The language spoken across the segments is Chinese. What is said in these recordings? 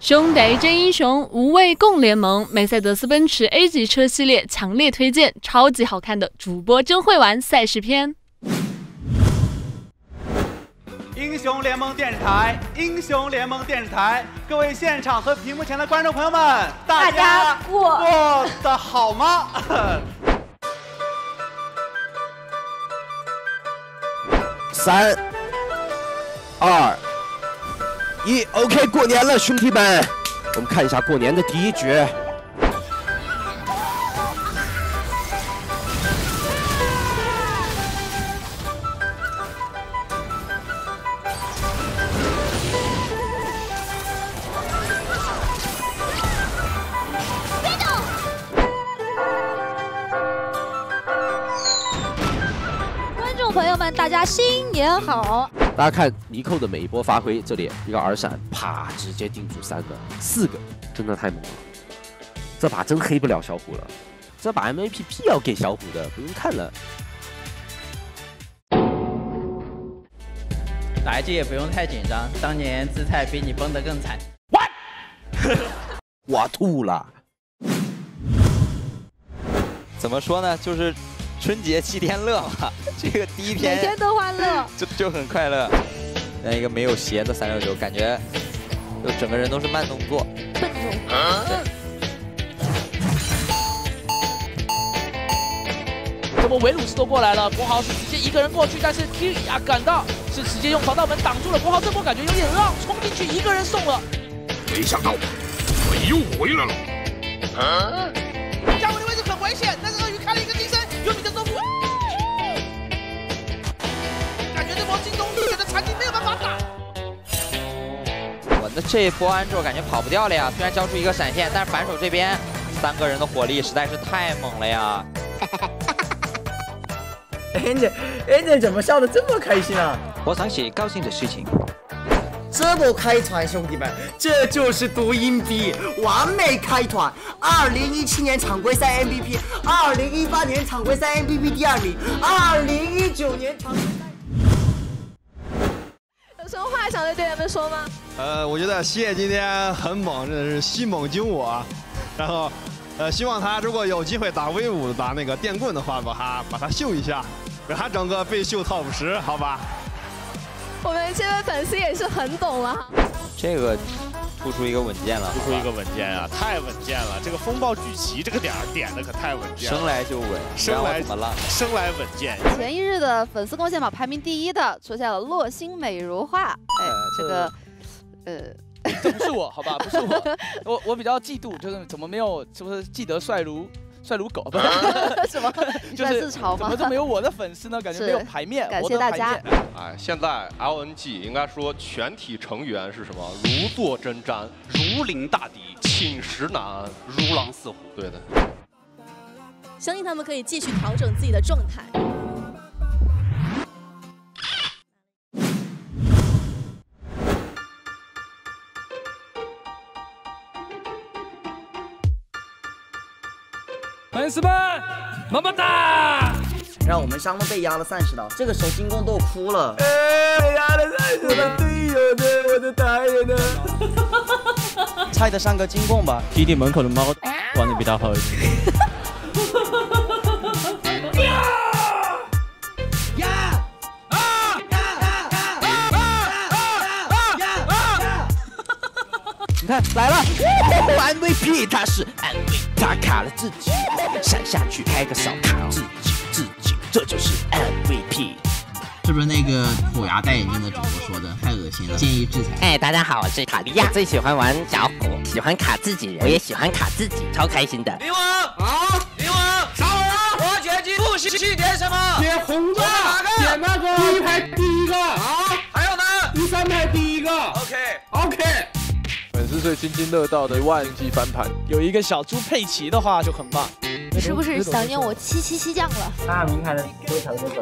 兄弟真英雄，无畏共联盟。梅赛德斯奔驰 A 级车系列强烈推荐，超级好看的主播真会玩赛事篇。 英雄联盟电视台，英雄联盟电视台，各位现场和屏幕前的观众朋友们，大家过得好吗？ 3、2、1 ，OK， 过年了，兄弟们，我们看一下过年的第一局。 朋友们，大家新年好！ 大家看尼寇的每一波发挥，这里一个耳闪，啪，直接定住4个，真的太猛了。这把真黑不了小虎了，这把 MVP 必要给小虎的，不用看了。 打一局也不用太紧张，当年姿态比你崩得更惨。 我吐了。 怎么说呢？就是春节7天乐嘛，这个第一天每天都欢乐， 就很快乐。那一个没有鞋的369，感觉就整个人都是慢动作。 笨重。 这波维鲁斯都过来了，国豪是直接一个人过去，但是 Q 呀赶到，是直接用防盗门挡住了。国豪这波感觉有点让，冲进去一个人送了。 没想到我又回来了。 加维的位置很危险，但是鳄鱼开了一个金身，有你的收服。感觉这波进攻觉得残疾没有办法打。 我的这一波安卓感觉跑不掉了呀，虽然交出一个闪现，但是反手这边3个人的火力实在是太猛了呀。 Angel 怎么笑得这么开心啊？ 我想起高兴的事情。 这波开团，兄弟们，这就是读音笔，完美开团。2017年常规赛 MVP，2018年常规赛 MVP 第2名，2019年常规赛。 有什么话想对队员们说吗？ 我觉得谢今天很猛，真的是西猛精我。然后，希望他如果有机会打威武打那个电棍的话，把他秀一下，给他整个被秀 top 10，好吧？ 我们这位粉丝也是很懂了。 这个突出一个稳健了， 突出一个稳健啊，太稳健了！这个风暴聚集这个点的可太稳健了， 生来就稳， 生来怎么了？ 生来稳健。 前一日的粉丝贡献榜排名第1的出现了洛心美如画，这个这不是我，好吧，不是我比较嫉妒，就是怎么没有，是不是记得帅如狗？不是什么？就是自嘲吗？ 怎么就没有我的粉丝呢？感觉没有排面。 感谢大家。 哎，现在 LNG 应该说全体成员是什么？如坐针毡，如临大敌，寝食难安，如狼似虎。对的。 相信他们可以继续调整自己的状态。 粉丝们，么么哒！ 让我们伤了被压了30刀，这个时候进攻都哭了。 压了30刀，队友呢？我的大爷呢？ 猜得上个进攻吧。 基地门口的猫玩的比较好一点。 你看来了，MVP 他是安慰，他卡了自己，闪下去开个扫卡自己，这就是 MVP。 是不是那个虎牙戴眼镜的主播说的？太恶心了，建议制裁。 哎，大家好，我是卡利亚，最喜欢玩小虎，喜欢卡自己人，我也喜欢卡自己，超开心的。 灵王好，灵王啥玩意儿？我决定不许点什么？ 点红的，点那个第1排第1个。 好，还有呢？ 第3排第1个。OK。 粉丝最津津乐道的1级翻盘， 有一个小猪佩奇的话就很棒。 你是不是想念我777酱了？ 大明开的推头那个。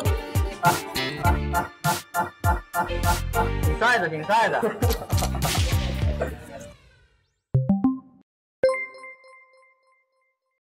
挺帅的。